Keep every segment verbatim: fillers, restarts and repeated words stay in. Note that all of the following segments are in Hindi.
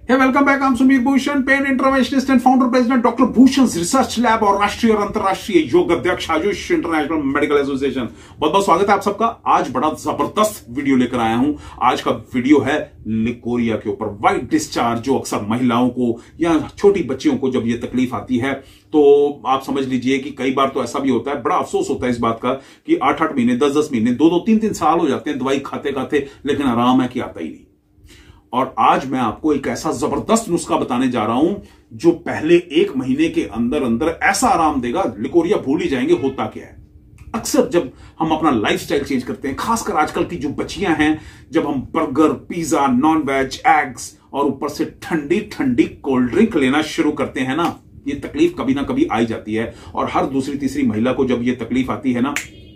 Hey, welcome back. I'm Sumeet Bhushan, pain interventionist and founder president doctor Bhushan research lab और राष्ट्रीय और अंतरराष्ट्रीय योग अध्यक्ष आयुष इंटरनेशनल मेडिकल एसोसिएशन। बहुत बहुत स्वागत है आप सबका। आज बड़ा जबरदस्त वीडियो लेकर आया हूं। आज का वीडियो है लिकोरिया के ऊपर, व्हाइट डिस्चार्ज, जो अक्सर महिलाओं को या छोटी बच्चियों को जब ये तकलीफ आती है तो आप समझ लीजिए कि कई बार तो ऐसा भी होता है, बड़ा अफसोस होता है इस बात का कि आठ आठ महीने दस दस महीने दो दो तीन तीन साल हो जाते हैं दवाई खाते खाते, लेकिन आराम है कि आता ही नहीं। और आज मैं आपको एक ऐसा जबरदस्त नुस्खा बताने जा रहा हूं जो पहले एक महीने के अंदर अंदर ऐसा आराम देगा, लिकोरिया भूल ही जाएंगे होता क्या है। अक्सर जब हम अपना लाइफस्टाइल चेंज करते हैं, खासकर आजकल की जो बच्चियां हैं, जब हम burger, pizza, non veg, eggs और ऊपर से ठंडी ठंडी कोल्ड ड्रिंक लेना शुरू करते हैं ना, ये तकलीफ कभी ना कभी आई जाती है। और हर दूसरी तीसरी महिला को जब ये तकलीफ आती है ना,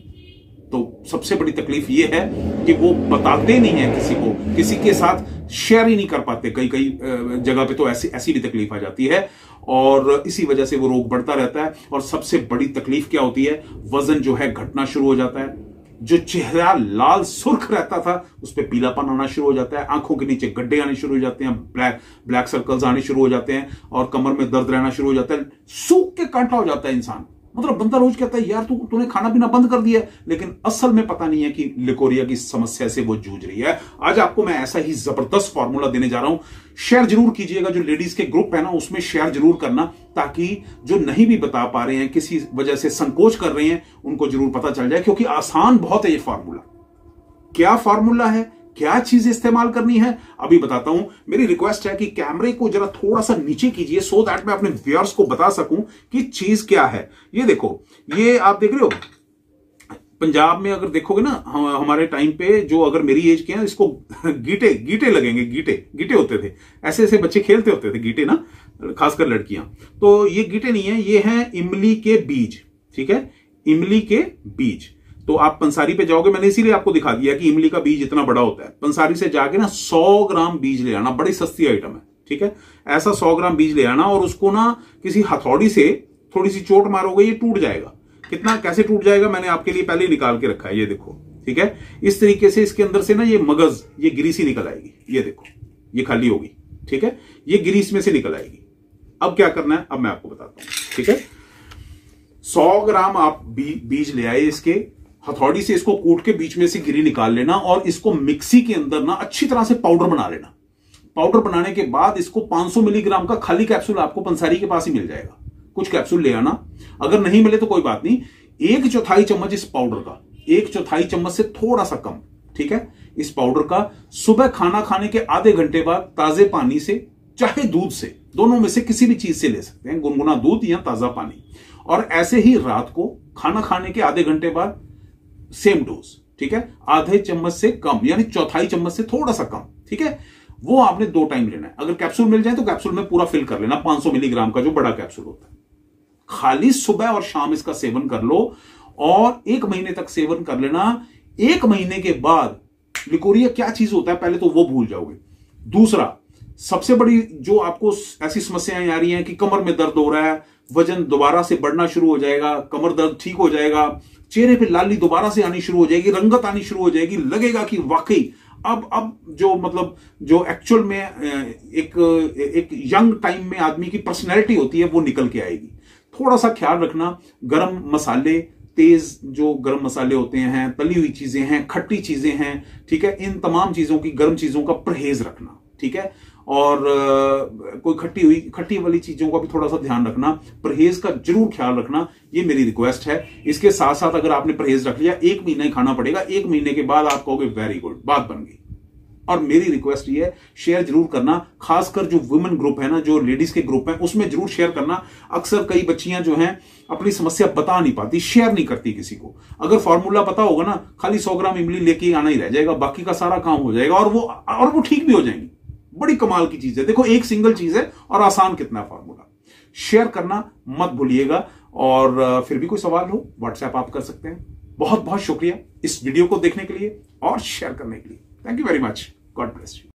तो सबसे बड़ी तकलीफ ये है कि वो बताते नहीं है किसी को, किसी के साथ शेयर ही नहीं कर पाते। कई कई जगह पे तो ऐसी ऐसी भी तकलीफ आ जाती है और इसी वजह से वो रोग बढ़ता रहता है। और सबसे बड़ी तकलीफ क्या होती है, वजन जो है घटना शुरू हो जाता है। जो चेहरा लाल सुर्ख रहता था उस पर पीलापन आना शुरू हो जाता है, आंखों के नीचे गड्ढे आने शुरू हो जाते हैं, ब्लैक ब्लैक सर्कल्स आने शुरू हो जाते हैं और कमर में दर्द रहना शुरू हो जाता है। सूख के कांटा हो जाता है इंसान। मतलब बंदा रोज कहता है यार तू तूने खाना पीना बंद कर दिया है, लेकिन असल में पता नहीं है कि लिकोरिया की समस्या से वो जूझ रही है। आज आपको मैं ऐसा ही जबरदस्त फॉर्मूला देने जा रहा हूं। शेयर जरूर कीजिएगा, जो लेडीज के ग्रुप है ना उसमें शेयर जरूर करना, ताकि जो नहीं भी बता पा रहे हैं, किसी वजह से संकोच कर रहे हैं, उनको जरूर पता चल जाए। क्योंकि आसान बहुत है ये फॉर्मूला। क्या फॉर्मूला है, क्या चीज इस्तेमाल करनी है, अभी बताता हूं। मेरी रिक्वेस्ट है कि कैमरे को जरा थोड़ा सा नीचे कीजिए, सो दैट मैं अपने व्यूअर्स को बता सकूं कि चीज क्या है। ये देखो, ये आप देख रहे हो, पंजाब में अगर देखोगे ना हमारे टाइम पे, जो अगर मेरी एज के हैं, इसको गीटे गीटे लगेंगे, गीटे गीटे होते थे, ऐसे ऐसे बच्चे खेलते होते थे गीटे ना, खासकर लड़कियां। तो ये गीटे नहीं है, ये हैं इमली के बीज। ठीक है, इमली के बीज। तो आप पंसारी पे जाओगे, मैंने इसीलिए आपको दिखा दिया कि इमली का बीज इतना बड़ा होता है। पंसारी से जाके ना सौ ग्राम बीज ले आना, बड़ी सस्ती आइटम है। ठीक है, ऐसा सौ ग्राम बीज ले आना और उसको ना किसी हथौड़ी से थोड़ी सी चोट मारोगे, ये टूट जाएगा। कितना कैसे टूट जाएगा मैंने आपके लिए पहले निकाल के रखा है, ये देखो। ठीक है, इस तरीके से इसके अंदर से ना ये मगज, ये ग्रीस ही निकल आएगी। ये देखो, ये खाली होगी। ठीक है, ये ग्रीस में से निकल आएगी। अब क्या करना है, अब मैं आपको बताता हूं। ठीक है, सौ ग्राम आप बी, बीज ले आए, इसके हथौड़ी से इसको कूट के बीच में से गिरी निकाल लेना और इसको मिक्सी के अंदर ना अच्छी तरह से पाउडर बना लेना। पाउडर बनाने के बाद इसको पांच सौ मिलीग्राम का खाली कैप्सूल आपको पंसारी के पास ही मिल जाएगा। कुछ कैप्सूल ले आना, अगर नहीं मिले तो कोई बात नहीं, एक चौथाई चम्मच इस पाउडर का, एक चौथाई चम्मच से थोड़ा सा कम, ठीक है, इस पाउडर का सुबह खाना खाने के आधे घंटे बाद ताजे पानी से, चाहे दूध से, दोनों में से किसी भी चीज से ले सकते हैं, गुनगुना दूध या ताजा पानी। और ऐसे ही रात को खाना खाने के आधे घंटे बाद सेम डोज। ठीक है, आधे चम्मच से कम, यानी चौथाई चम्मच से थोड़ा सा कम। ठीक है, वो आपने दो टाइम लेना है। अगर कैप्सूल मिल जाए तो कैप्सूल में पूरा फिल कर लेना, पांच सौ मिलीग्राम का जो बड़ा कैप्सूल होता है। खाली सुबह और शाम इसका सेवन कर लो और एक महीने तक सेवन कर लेना। एक महीने के बाद लिकोरिया क्या चीज होता है पहले तो वो भूल जाओगे। दूसरा, सबसे बड़ी जो आपको ऐसी समस्याएं आ रही हैं कि कमर में दर्द हो रहा है, वजन दोबारा से बढ़ना शुरू हो जाएगा, कमर दर्द ठीक हो जाएगा, चेहरे पे लाली दोबारा से आनी शुरू हो जाएगी, रंगत आनी शुरू हो जाएगी, लगेगा कि वाकई अब अब जो मतलब जो एक्चुअल में एक एक यंग टाइम में आदमी की पर्सनैलिटी होती है वो निकल के आएगी। थोड़ा सा ख्याल रखना, गरम मसाले, तेज जो गरम मसाले होते हैं, तली हुई चीजें हैं, खट्टी चीजें हैं, ठीक है, इन तमाम चीजों की, गर्म चीजों का परहेज रखना। ठीक है, और आ, कोई खट्टी हुई खट्टी वाली चीजों का भी थोड़ा सा ध्यान रखना, परहेज का जरूर ख्याल रखना, ये मेरी रिक्वेस्ट है। इसके साथ साथ अगर आपने परहेज रख लिया, एक महीना ही खाना पड़ेगा, एक महीने के बाद आप कहोगे वेरी गुड, बात बन गई। और मेरी रिक्वेस्ट ये है, शेयर जरूर करना, खासकर जो वुमेन ग्रुप है ना, जो लेडीज के ग्रुप है, उसमें जरूर शेयर करना। अक्सर कई बच्चियां जो हैं अपनी समस्या बता नहीं पाती, शेयर नहीं करती किसी को। अगर फॉर्मूला पता होगा ना, खाली सौ ग्राम इमली लेके आना ही रह जाएगा, बाकी का सारा काम हो जाएगा और वो और वो ठीक भी हो जाएंगी। बड़ी कमाल की चीज है। देखो, एक सिंगल चीज है और आसान कितना फॉर्मूला। शेयर करना मत भूलिएगा। और फिर भी कोई सवाल हो, व्हाट्सएप आप कर सकते हैं। बहुत बहुत शुक्रिया इस वीडियो को देखने के लिए और शेयर करने के लिए। Thank you very much. God bless you.